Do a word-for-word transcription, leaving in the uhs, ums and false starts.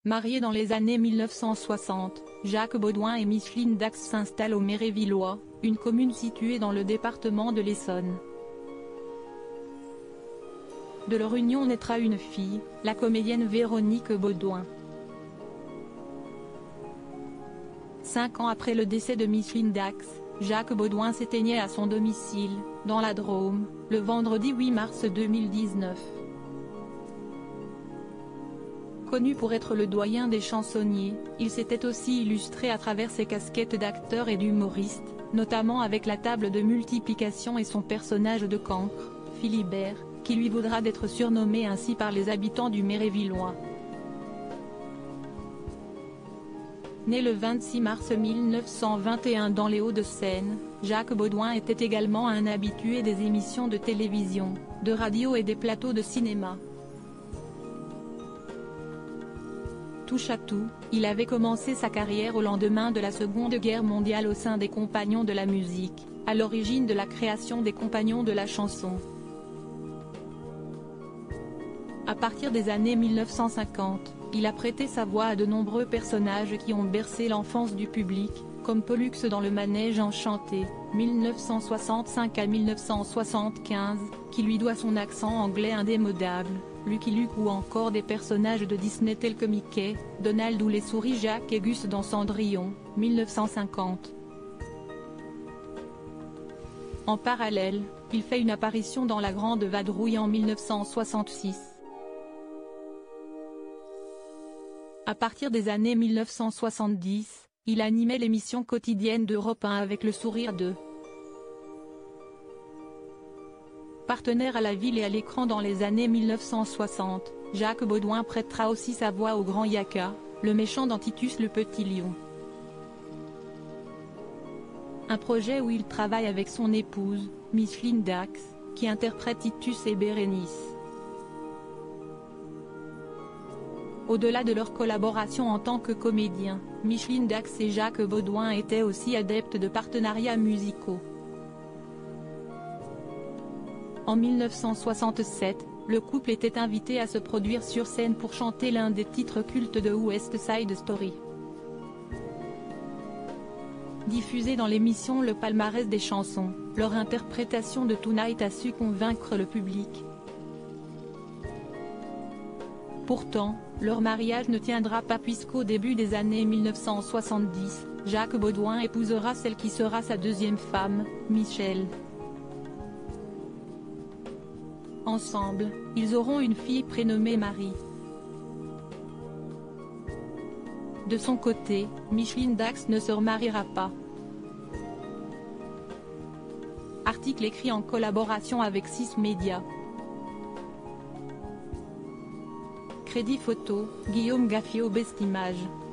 Mariés dans les années mille neuf cent soixante, Jacques Baudouin et Micheline Dax s'installent au Mérévillois, une commune située dans le département de l'Essonne. De leur union naîtra une fille, la comédienne Véronique Baudouin. Cinq ans après le décès de Micheline Dax, Jacques Baudouin s'éteignait à son domicile, dans la Drôme, le vendredi huit mars deux mille dix-neuf. Connu pour être le doyen des chansonniers, il s'était aussi illustré à travers ses casquettes d'acteur et d'humoriste, notamment avec la table de multiplication et son personnage de cancre, Philibert, qui lui vaudra d'être surnommé ainsi par les habitants du Mérévillois. Né le vingt-six mars mille neuf cent vingt et un dans les Hauts-de-Seine, Jacques Baudouin était également un habitué des émissions de télévision, de radio et des plateaux de cinéma. Touche à tout, il avait commencé sa carrière au lendemain de la Seconde Guerre mondiale au sein des Compagnons de la musique, à l'origine de la création des Compagnons de la chanson. À partir des années mille neuf cent cinquante, il a prêté sa voix à de nombreux personnages qui ont bercé l'enfance du public, comme Pollux dans Le Manège Enchanté, mille neuf cent soixante-cinq à mille neuf cent soixante-quinze, qui lui doit son accent anglais indémodable, Lucky Luke ou encore des personnages de Disney tels que Mickey, Donald ou les souris Jacques et Gus dans Cendrillon, mille neuf cent cinquante. En parallèle, il fait une apparition dans La Grande Vadrouille en mille neuf cent soixante-six. À partir des années mille neuf cent soixante-dix, il animait l'émission quotidienne d'Europe un avec le sourire de Partenaire à la ville et à l'écran dans les années mille neuf cent soixante, Jacques Baudouin prêtera aussi sa voix au Grand Yaka, le méchant dans Titus le Petit Lion. Un projet où il travaille avec son épouse, Micheline Dax, qui interprète Titus et Bérénice. Au-delà de leur collaboration en tant que comédiens, Micheline Dax et Jacques Baudouin étaient aussi adeptes de partenariats musicaux. En mille neuf cent soixante-sept, le couple était invité à se produire sur scène pour chanter l'un des titres cultes de West Side Story. Diffusé dans l'émission Le Palmarès des chansons, leur interprétation de Tonight a su convaincre le public. Pourtant, leur mariage ne tiendra pas puisqu'au début des années mille neuf cent soixante-dix, Jacques Baudouin épousera celle qui sera sa deuxième femme, Michèle. Ensemble, ils auront une fille prénommée Marie. De son côté, Micheline Dax ne se remariera pas. Article écrit en collaboration avec Six Média. Crédit photo, Guillaume Gaffiot Best Image.